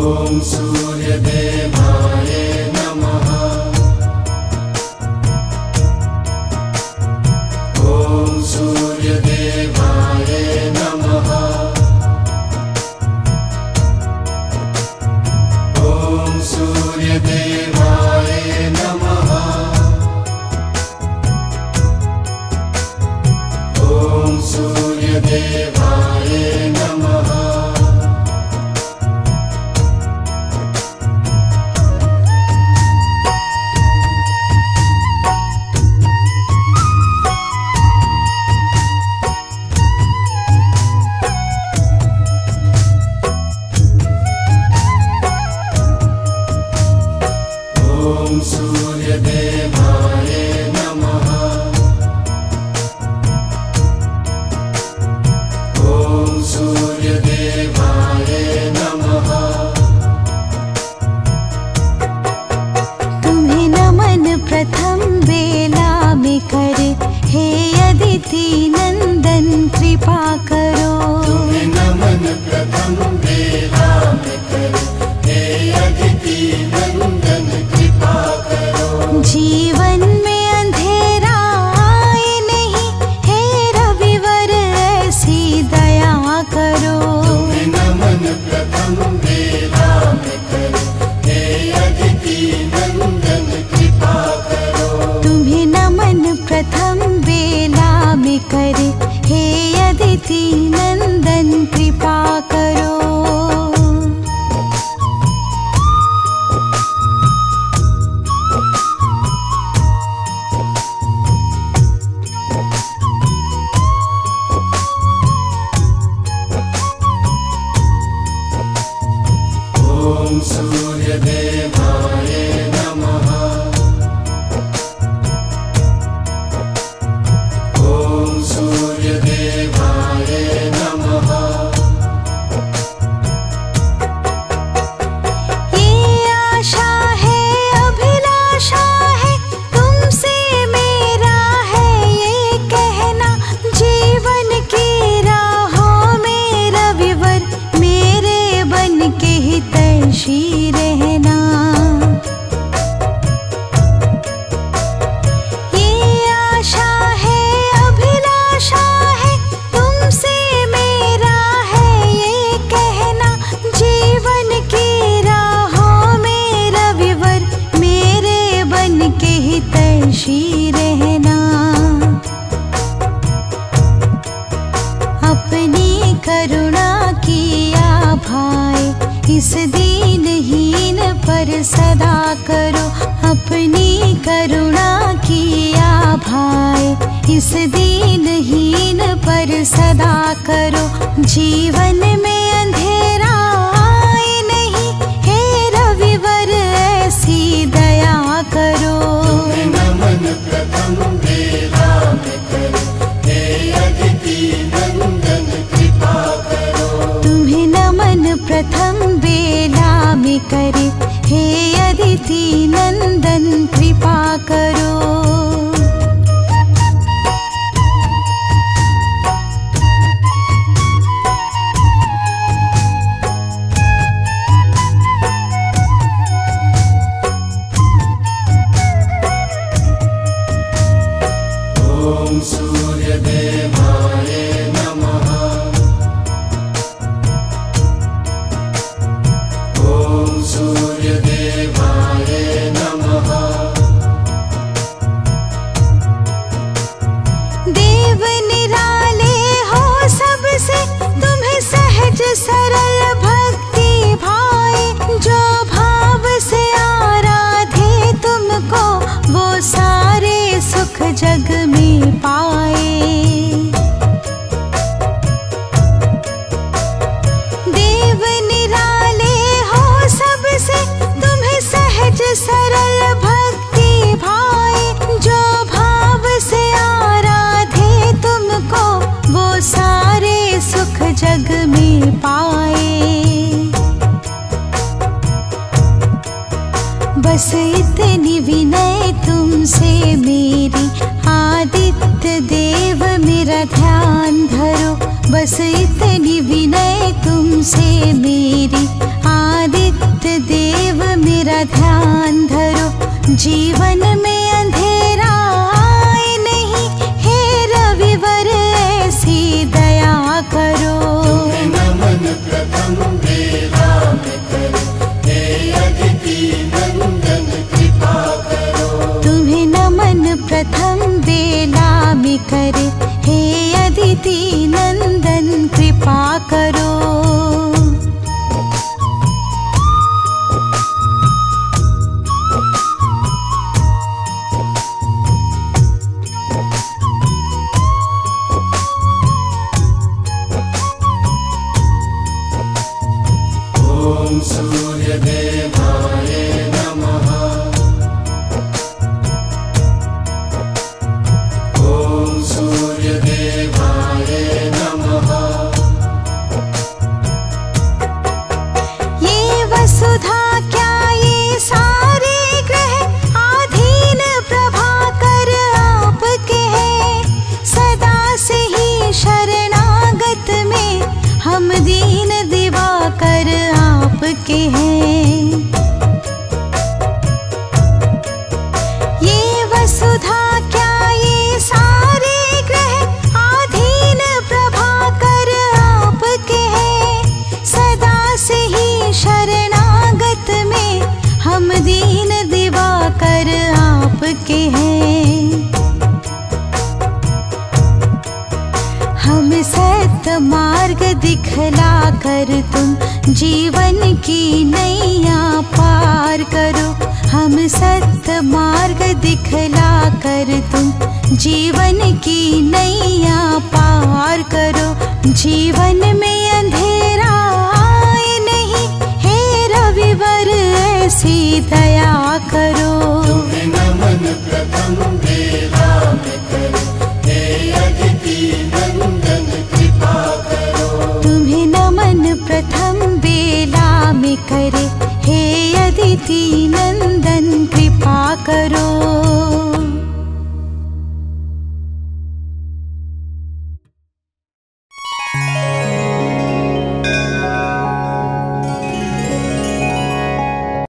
ॐ सूर्यदेवाय नमः। ॐ सूर्यदेवाय नमः। ॐ सूर्यदेवाय नमः। ॐ सूर्यदेवाय नमः। ॐ सूर्यदेवाय नमः। ॐ सूर्यदेवाय नमः। तुम्हें नमन प्रथम बेला में करे, हे अदिति नंदन कृपा करो। तुम्हें नमन प्रथम बेला में करे, हे अदिति नंदन कृपा करो। जीवन में अंधेरा आए नहीं, हे रविवर ऐसी दया करो। तुम्हें नमन प्रथम बेला में करे, हे अदिति नंदन कृपा करो। तुम्हें नमन प्रथम बेला में करे, हे अदिति नंदन कृपा करो। ॐ सूर्यदेवाय नमः। ॐ सूर्यदेवाय नमः। ये आशा है अभिलाषा है, तुमसे मेरा है ये कहना। जीवन की राहों में रविवर मेरे बन के हितैषी रहना। ये आशा है अभिलाषा है, तुमसे मेरा है ये कहना। जीवन की राहों में रविवर मेरे बन के हितैषी रहना। अपनी करुणा की आभाएं इस दीनहीन पर सदा करो। अपनी करुणा की आभाएं इस दीनहीन पर सदा करो। जीवन में अंधेरा आए नहीं, हे रविवर ऐसी दया करो। तुम्हें नमन प्रथम बेला में करे, हे अदिति नंदन कृपा करो। तुम्हें नमन प्रथम बेला में करे, हे अदिति नंदन कृपा करो। ॐ सूर्यदेवाय नमः। ॐ सूर्यदेवाय नमः। देव निराले हो सबसे, तुम्हें सहज सरल भक्ति भाए। जो भाव से आराधे तुमको, वो सारे सुख जग में पाए। देव निराले हो सबसे, तुम्हें सहज सरल भक्ति भाए। जो भाव से आराधे तुमको, वो सारे सुख जग में पाए। जीवन में अंधेरा आए नहीं, हे रविवर ऐसी दया करो। तुम्हें नमन प्रथम बेला में करे, हे अदिति नंदन कृपा करो। तुम्हें नमन प्रथम बेला में करे, हे अदिति नंदन कृपा करो। ॐ सूर्यदेवाय नमः। ॐ सूर्यदेवाय नमः। ये वसुधा क्या ये सारे ग्रह आधीन प्रभाकर आपके हैं। सदा से ही शरणागत में हम दीन दिवाकर आपके हैं। ये वसुधा क्या ये सारे ग्रह आधीन प्रभाकर आपके हैं। सदा से ही शरणागत में हम दीन दिवाकर आपके हैं। हम सत्य मार्ग दिखला कर तुम जीवन की नैया पार करो। हम सत्य मार्ग दिखला कर तुम जीवन की नैया पार करो। जीवन में अंधेरा आए नहीं, हे रविवर ऐसी दया करो। तुम्हें नमन प्रथम बेला